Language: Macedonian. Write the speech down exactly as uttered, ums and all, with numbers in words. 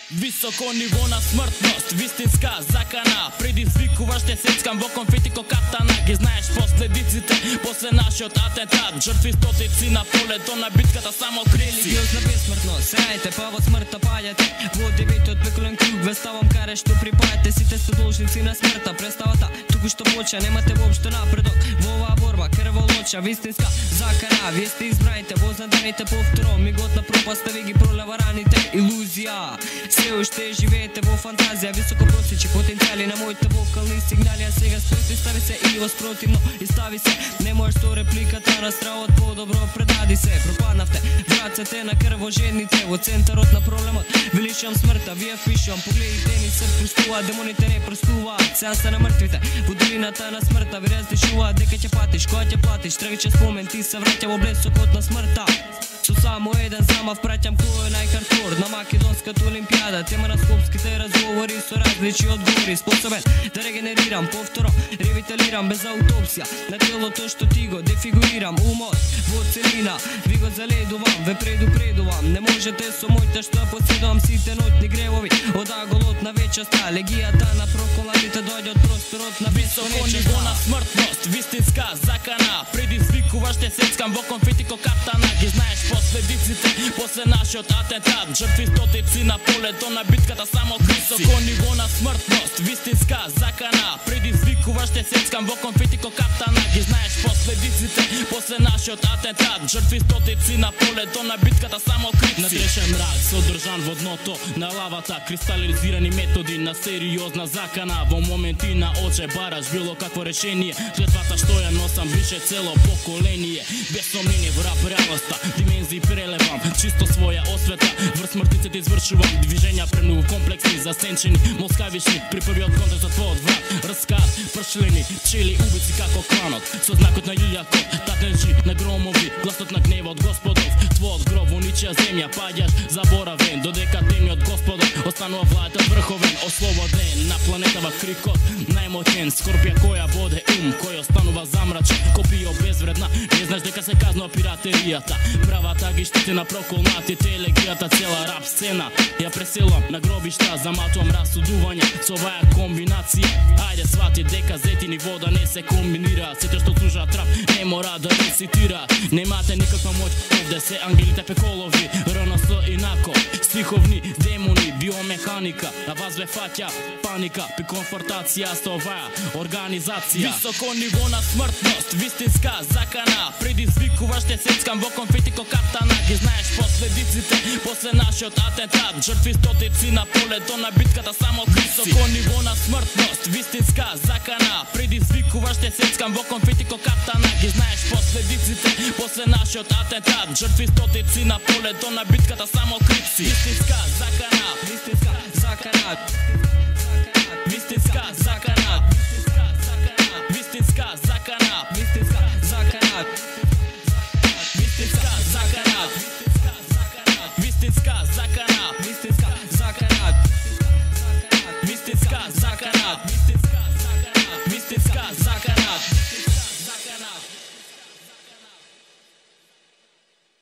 Visoko nivo na smrtnost, вистинска закана. Предизвикуваш те сецкам во конфети ко каптана. Ги знаеш последиците после нашиот атентат. Жртви стотици на полето на битката само крили. Религиозна безсмртност, срајте па во смртта паѓате. Во деветот вековен круг ве ставам каре што припајате. Сите сте должници на смртта. Представата туку што почна, немате воопшто напредок во оваа борба, крволоча, вистинска закана. Вие сте избраните, вознадените повторо. Мигот на пропаста ви ги пролева раните. Илузија, се уште живеете во фантазија. Високо просечи потенцијали на моите вокални сигнали. А сега спротивстави се или воспротивно изстави се. Не можеш со репликата на стравот подобро предади се. Пропаднавте врацете на крвожедните во центарот на проблемот. Величам смртта, вие пишам, погледите ни се простува, демоните не простуваат. Сеанса на мртвите во долината на смртта. Ви разрешуваат дека ќе патиш, кога ќе платиш. Тргче спомен, ти се враќа во блесокот на смртта. Со само еден замав праќам кој е најхардкор на македонската олимпијада. Тема на скопските разговори со различни одговори. Способен да регенерирам, повторно ревиталирам без аутопсија на телото што ти го дефигурирам. Умот во целина ви го заледувам, ве предупредувам. Не можете со моите што поседувам сите ноќни гревови. Од аголот на вечеста, легијата на проколаните дојде од просторот на високо ниво на смртност, вистинска закана. Предизвикуваш те сецкам во конфети ко каптана. Ги знаеш последиците после нашиот атентат. Жртви стотици на полето на битката само крици. Високо ниво на смртност, вистинска закана. Предизвикуваш те сецкам во конфети ко каптана. Ги знаеш последиците после нашиот атентат. Жртви стотици на полето на битката само крици. Натрешен мрак содржан во дното на лавата. Кристализирани методи на сериозна закана. Во моменти на оче бараш било какво решение. Жртвата што ја носам више цело поколение. Без сомнение во рап реалноста димензии прелевам, чисто своја освета. Врз смртниците извршувам движења премногу комплексни, засенчени, москавични. При првиот контакт за твојот врат раскат, пршлени, пчели, убици како кланот. Со знакот на јулјакот, татенжи на громови, гласот на гневот господов. Твојот гроб во ничија земја паѓаш заборавен, додека темниот господар останува влајата врховен. Ослободен на планетава крикот најмотен, скорпија која боде ум, кој останува замрачен. Копио безвредна, не знаеш дека се казнува пиратеријата. Правата ги штити на проколнатите, елегијата цела рап сцена. Ја преселувам на гробишта, заматувам расудување со оваа комбинација. Ајде свати дека зетини вода не се комбинираат. Сите што служат рап не мора да рецитираат. Немате никаква моќ, овде се ангелите пеколови. РНС инако, стиховни демони, биомеханика. На вас ве фаќа паника, при конфронтација со оваа организација. Високо ниво на смртност, вистинска закана. Предизвикуваш те сецкам во конфети ко каптана. Ги знаеш последиците после нашиот атентат. Жртви стотици на полето на битката само крици. Високо ниво на смртност, вистинска закана. Предизвикуваш те сецкам во конфети ко каптана. Ги знаеш последиците после нашиот атентат. Жртви стотици на полето на битката само крици. Вистинска закана, вистинска закана.